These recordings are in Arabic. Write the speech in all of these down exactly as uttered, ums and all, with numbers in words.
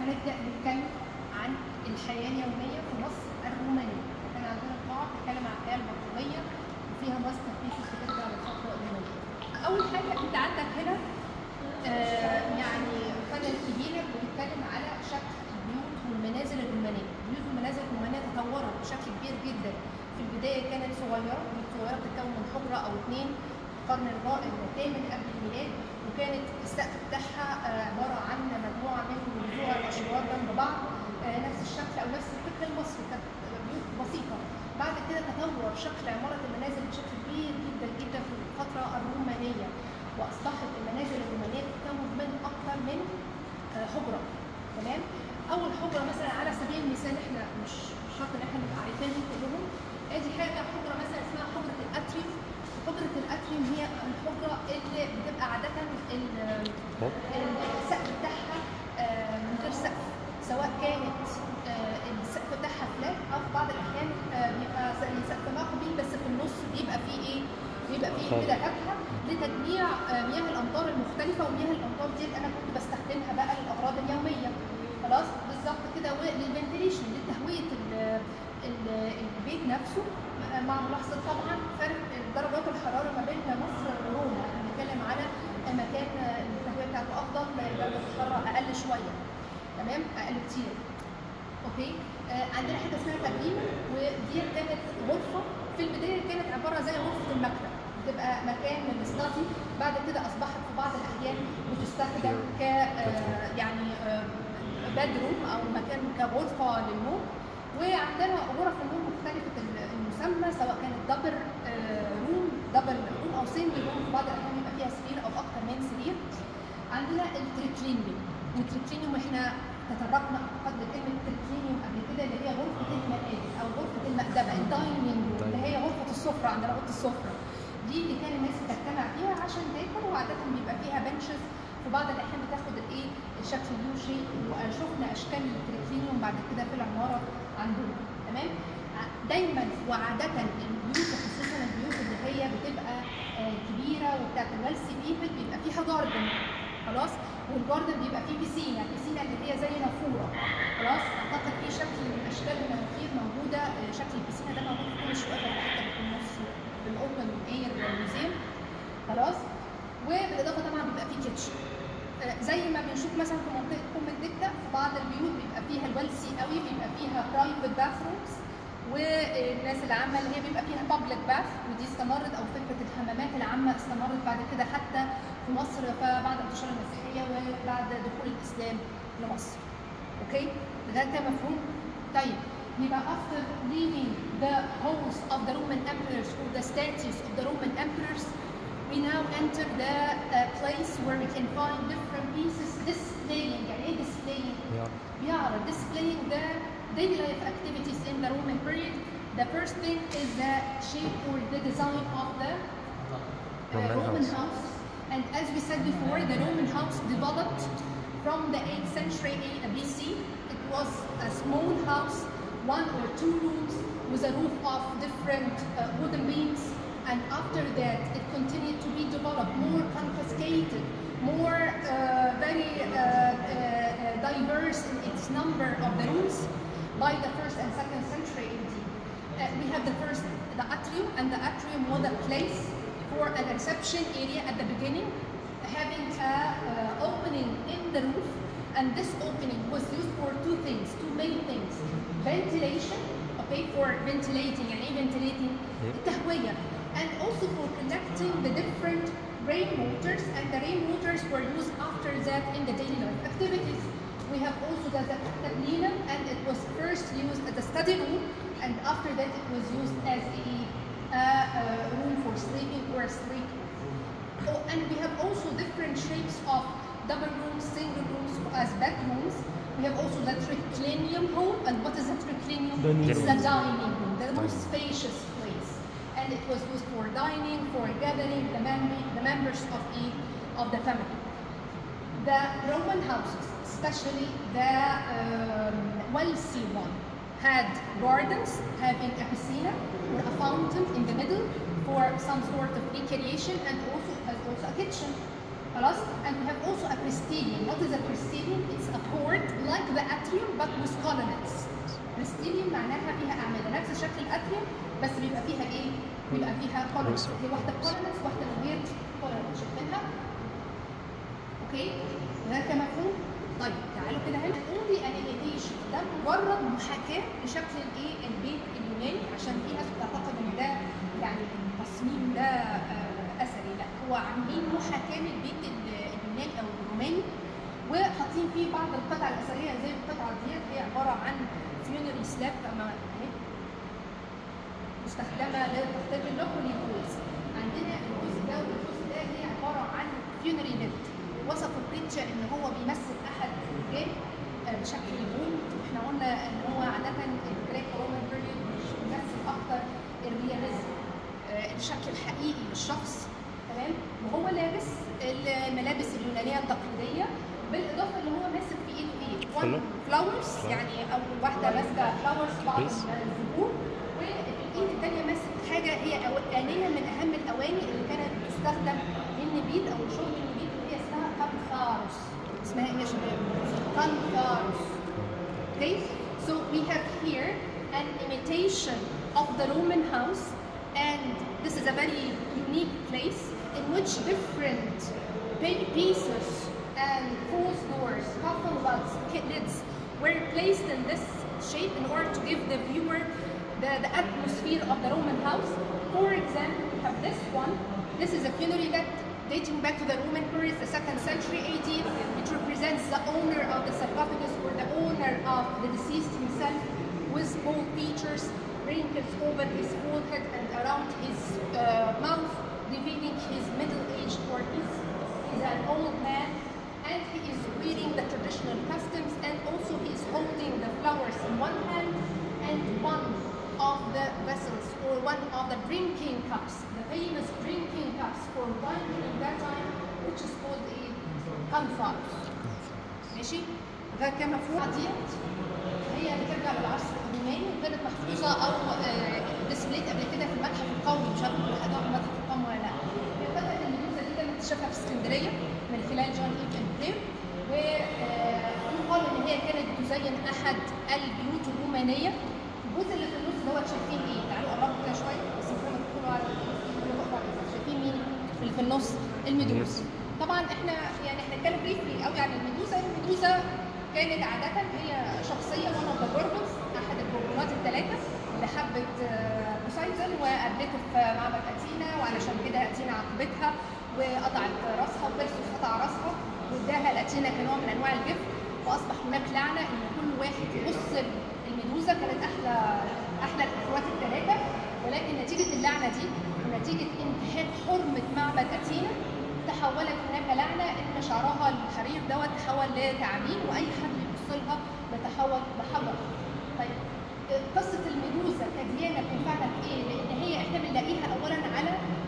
هنبدأ نتكلم عن الحياة اليومية في مصر الرومانية. كان عندنا قاعة بتتكلم عن الحياة البطولية وفيها ماستر بيسز بترجع للفترة الرومانية. أول حاجة أنت عندك هنا آه يعني فنل كبيرة بتتكلم على شكل البيوت والمنازل الرومانية. البيوت والمنازل الرومانية تطورت بشكل كبير جدا. في البداية كانت صغيرة، بيوت صغيرة بتتكون من حجرة أو اثنين في القرن الثامن قبل الميلاد، وكانت السقف بتاعها عباره عن مجموعه من وزوع الاشجار جنب بعض نفس الشكل او نفس الفكر المصري، كانت بيوت بسيطه. بعد كده تطور شكل عماره المنازل بشكل كبير جدا جدا في الفتره الرومانيه، واصبحت المنازل الرومانيه تتكون من اكثر من حجره. تمام؟ اول حجره مثلا على سبيل المثال، احنا مش شرط ان احنا نبقى عارفينهم كلهم. ادي حاجه حجره مثلا اسمها حجره الاتريوم. حجرة الأتريوم هي الحجرة اللي بتبقى عادة السقف بتاعها من غير سقف، سواء كانت السقف بتاعها فلات أو في بعض الأحيان بيبقى سقف مقبل بس في النص بيبقى فيه إيه؟ بيبقى فيه كده فتحة لتجميع مياه الأمطار المختلفة، ومياه الأمطار دي أنا كنت بستخدمها بقى للأغراض اليومية. خلاص؟ بالظبط كده، وللفنتيليشن لتهوية البيت نفسه، مع ملاحظه طبعا فرق درجات الحراره ما بين مصر وروما. بنتكلم على مكان التهويه بتاعته افضل، درجه الحراره اقل شويه. تمام؟ اقل كتير. اوكي؟ آه عندنا حاجه اسمها تبريمه، ودي كانت غرفه في البدايه كانت عباره زي غرفه المكتب، بتبقى مكان للاستادي. بعد كده اصبحت في بعض الاحيان بتستخدم ك آه يعني آه بدروم او مكان كغرفه للنوم. وعندنا غرف النوم مختلفه المسمى، سواء كانت دبل روم دبل روم او سنجل روم، في بعض الاحيان يبقى فيها سرير او اكثر من سرير. عندنا التريكلينيوم، والتريكلينيوم احنا تطرقنا اعتقد لكلمه تريكلينيوم قبل كده، اللي هي غرفه المائده او غرفه المأدبه، الدايننج روم، اللي هي غرفه السفره عند اوضه السفره. دي اللي كان الناس بتجتمع فيها عشان تاكل، وعاده بيبقى فيها بنشز، في بعض الاحيان بتاخد الايه الشكل اليو شيب، وشفنا اشكال التريكلينيوم بعد كده في العماره عندنا. تمام؟ دايما وعاده البيوت، وخصوصا البيوت اللي هي بتبقى كبيره وبتاعت الويلسي بيبل، بيبقى فيها جاردن. خلاص؟ والجاردن بيبقى فيه بيسينه، البيسينه اللي هي زي نافوره. خلاص؟ اعتقد في شكل من اشكال المناخير موجوده، شكل البيسينه ده موجود في كل الشقق اللي في النص في الاوبن اير ميوزيوم. خلاص؟ وبالاضافه طبعا بيبقى فيه كيتشن، زي ما بنشوف مثلا في منطقه ام الدكه. في بعض البيوت بيبقى فيها الويلسي قوي، بيبقى فيها برايفت باثرومز، والناس العامه اللي هي بيبقى فيها بابليك باث، ودي استمرت، او فكره الحمامات العامه استمرت بعد كده حتى في مصر فبعد انتشار المسيحيه وبعد دخول الاسلام لمصر. اوكي؟ ده كان مفهوم؟ طيب يبقى after leaving the halls of the Roman emperors or the statues of the Roman emperors, we now enter the uh, place where we can find different pieces displaying. يعني ايه displaying؟ بيعرض displaying the daily life activities in the Roman period. The first thing is the shape or the design of the uh, Roman, Roman house. house. And as we said before, the Roman house developed from the eighth century B C. It was a small house, one or two rooms with a roof of different uh, wooden beams. And after that, it continued to be developed, more confiscated, more uh, very uh, uh, diverse in its number of the rooms by the first and second century A D. Uh, we have the first, the atrium, and the atrium was a place for a reception area at the beginning, having an uh, opening in the roof, and this opening was used for two things, two main things: ventilation, okay, for ventilating, and ventilating التهوية, and also for connecting the different rain waters, and the rain waters were used after that in the daily life activities. We have also the tablinum, and it was first used as a study room, and after that it was used as a, uh, a room for sleeping or sleep. Oh, and we have also different shapes of double rooms, single rooms as bedrooms. We have also the triclinium home, and what is a triclinium? It's the dining room, the most spacious place, and it was used for dining, for gathering the, mem the members of, a, of the family. The Roman houses, especially the um, wealthy one, had gardens having a piscina or a fountain in the middle for some sort of recreation, and also it has also a kitchen. خلاص؟ And we have also a prestigium. What is a prestigium? It's a court like the but with colonnades. بريستيليوم معناها فيها اعمده نفس شكل الاتريوم بس بيبقى فيها ايه؟ بيبقى فيها colonnades. هي واحده colonnades واحده من غير colonnades. شايفينها؟ اوكي؟ ده كمفهوم؟ طيب تعالوا كده هنا only an imitation، ده مجرد محاكاه لشكل الايه؟ البيت اليوناني، عشان في ناس بتعتقد ان ده يعني التصميم ده آه اثري، لا هو عاملين محاكاه للبيت اليوناني او الروماني، وحاطين فيه بعض القطع الاثريه زي القطعه ديت هي عباره عن فيونري سلاب مستخدمه لتخطيط اللوكولي بولز. عندنا الجزء ده والجزء ده هي عباره عن فيونري ليد. وصفوا البريتشر ان هو بيمثل احد الرجال بشكل بوم. احنا قلنا ان هو عاده الجريك رومان بيريود بيمثل اكتر الرياليزم، الشكل الحقيقي للشخص، تمام؟ وهو لابس الملابس اليونانيه التقليديه، بالاضافه اللي هو ماسك في ايده ايه؟ فلاورز، يعني اول واحده ماسكه فلاورز بعض الزهور، والايد الثانيه ماسك حاجه هي آنية من اهم الاواني اللي كانت تستخدم للنبيذ او لشرب النبيذ، اللي هي اسمها كانثارس. اسمها ايه يا شباب؟ كانثارس. Okay, so we have here an imitation of the Roman house, and this is a very unique place in which different pieces and false doors, coffin lids were placed in this shape in order to give the viewer the, the atmosphere of the Roman house. For example, we have this one. This is a funerary lid dating back to the Roman period, the second century A D. It represents the owner of the sarcophagus or the owner of the deceased himself, with bold features, wrinkles over his forehead and around his uh, mouth, revealing his middle age, or he's, he's an old man, and he is wearing the traditional customs, and also he is holding the flowers in one hand and one of the vessels or one of the drinking cups, the famous drinking cups for wine in that time, which is called a كانثارس. ماشي؟ ده كمفهوم ديت هي بترجع للعصر الروماني، وكانت محفوظه او ديسبليت قبل كده في المتحف القومي، مش عارفه كل حاجه في المتحف القومي ولا لا. قطعه الميدوزا دي كانت اكتشفها في اسكندريه من خلال جون ايف امبرير، ويقال ان هي كانت تزين احد البيوت الرومانيه. الجزء اللي في النص دوت شايفين ايه؟ تعالوا قربوا كده شويه بس كده تدخلوا على شايفين مين اللي في النص؟ الميدوزا. طبعا احنا يعني احنا هنتكلم بريفلي قوي عن الميدوزا. الميدوزا كانت عاده هي شخصيه one of the gorgons، احد الجورجونات الثلاثه اللي حبت بوسايدون وقابلته في معبد اثينا، وعلشان كده اثينا عاقبتها وقطعت راسها، وبيرسوس قطع راسها واداها لاثينا كنوع من انواع الجفت، واصبح هناك لعنه ان كل واحد يبص. الميدوزا كانت احلى احلى الاخوات الثلاثه، ولكن نتيجه اللعنه دي ونتيجه انتهاك حرمه معبد اثينا تحولت هناك لعنه ان شعرها الحرير دوت تحول لتعابين، واي حد يبص لها بيتحول لحجر. طيب قصه الميدوزا كديانه بتنفعنا في ايه؟ لان هي احنا بنلاقيها اولا على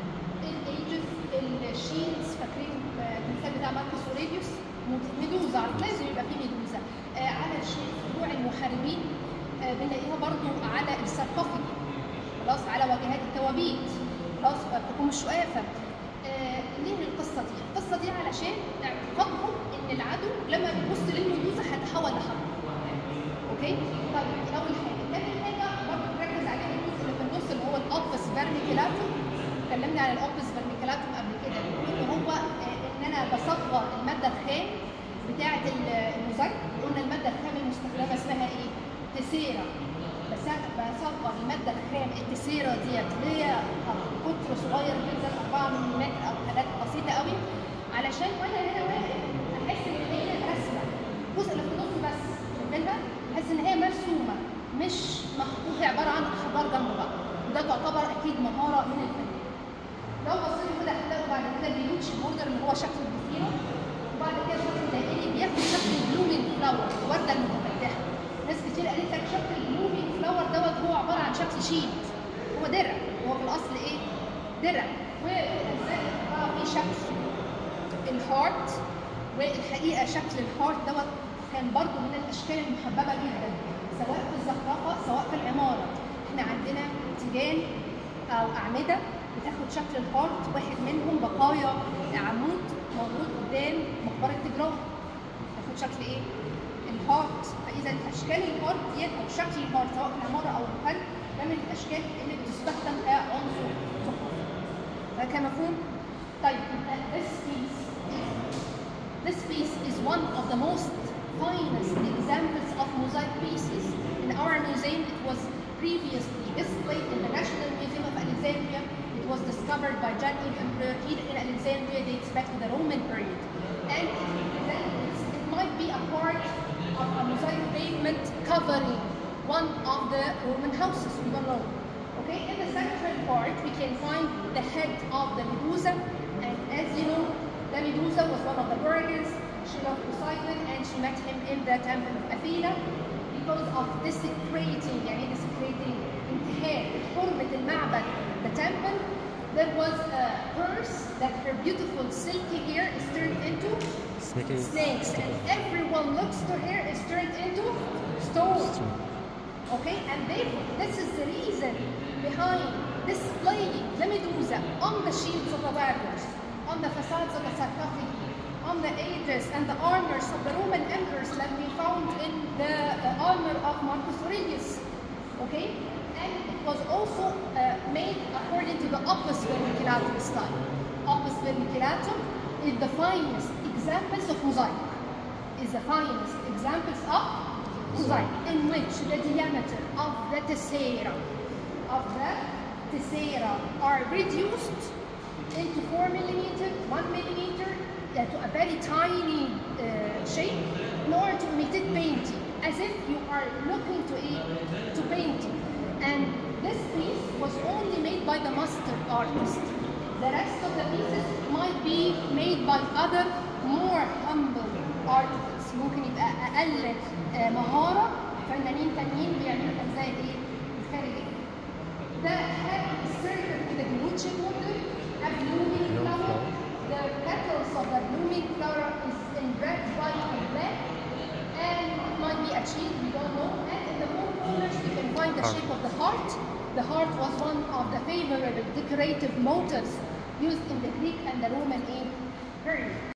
الايجز الشيلز، فاكرين التمثال بتاع ماركوس اوريليوس؟ ميدوزا لازم يبقى فيه ميدوزا. آه على الشيل فروع المحاربين آه بنلاقيها برضو على الساركوفاجي، خلاص، على واجهات التوابيت، خلاص، حكوم الشقافه. آه ليه القصه دي؟ القصه دي علشان اعتقادهم ان العدو لما بيبص للميدوزا هيتحول لحرب. اوكي؟ طيب اول حاجه، ثاني حاجه برضه نركز عليها الجزء اللي في النص اللي هو الاوبس فيرميكولاتوم. اتكلمنا عن الاوبس فيرميكولاتوم قبل كده، اللي هو آه ان انا بصغر الماده الخام بتاعه الموزايك. قلنا الماده الخام المستخدمه اسمها ايه؟ تسيرا. بس انا بصغر الماده الخام التسيرا ديت اللي هي قطر صغير جدا أربعة ملم او حاجات بسيطه قوي، علشان وانا هنا واقف احس ان هي رسمه. الجزء اللي في النص بس شايفينها؟ احس ان هي مرسومه مش محطوطه، عباره عن احجار جنب بعض، وده تعتبر اكيد مهاره من الفن. لو بصيتوا كده هتلاقوا بعد كده البيوتش بوردر اللي هو شكل الضفيره، وبعد كده الشكل الدائري بياخد شكل البلومينج فلاور، الورده المتفتحه. ناس كتير قالت لك شكل البلومينج فلاور دوت هو عباره عن شكل شيلد، هو درع، هو في الاصل ايه؟ درع. وازاي في شكل الهارت، والحقيقه شكل الهارت دوت كان برضه من الاشكال المحببه جدا سواء في الزخرفه سواء في العماره. احنا عندنا تيجان او اعمده بتاخد شكل الهارت، واحد منهم بقايا عمود موجود قدام مقبره تجران، بتاخد شكل ايه؟ الهارت. اذا الاشكال الهارد ديت او شكل الهارد سواء في العماره او الفن ده من الاشكال اللي بتستخدم كعنصر ثقافي. ده كان مفهوم؟ طيب this piece this piece is one of the most finest examples of mosaic pieces. In our museum, it was previously displayed in the National Museum of Alexandria. It was discovered by John Emperor here in Alexandria, dates back to the Roman period. And then it might be a part of a mosaic pavement covering one of the Roman houses, we don't know. Okay, in the central part, we can find the head of the Medusa. And as you know, the Medusa was one of the virgins. She loved Poseidon and she met him in the temple of Athena. Because of desecrating, يعني desecrating انتهاء حرمة المعبد, the temple, there was a curse that her beautiful silky hair is turned into Snakes. snakes, and everyone looks to her is turned into stone. Okay, and therefore this is the reason behind displaying the Medusa on the shields of the warriors, on the facades of the sarcophagi, on the aegis and the armors of the Roman emperors that we found in the uh, armor of Marcus Aurelius. Okay, and it was also uh, made according to the Opus Vermiculatum style. Opus Vermiculatum is the finest examples of mosaic. Is the finest examples of mosaic in which the diameter of the tessera of the tessera are reduced into four millimeter, one millimeter, uh, to a very tiny uh, shape in order to imitate painting, as if you are looking to a, to painting. And this piece was only made by the master artist. The rest of the pieces might be made by other more humble artists. ممكن يبقى أقل مهارة فنانين تانيين بيعملوا الأجزاء الإيه؟ الخارجية. The head is circled with a Gucci model, a blooming flower. The petals of the blooming flower is in red, white, and black, and it might be achieved, we don't know. And in the four corners, you can find the shape of the heart. The heart was one of the favorable decorative motifs used in the Greek and the Roman period.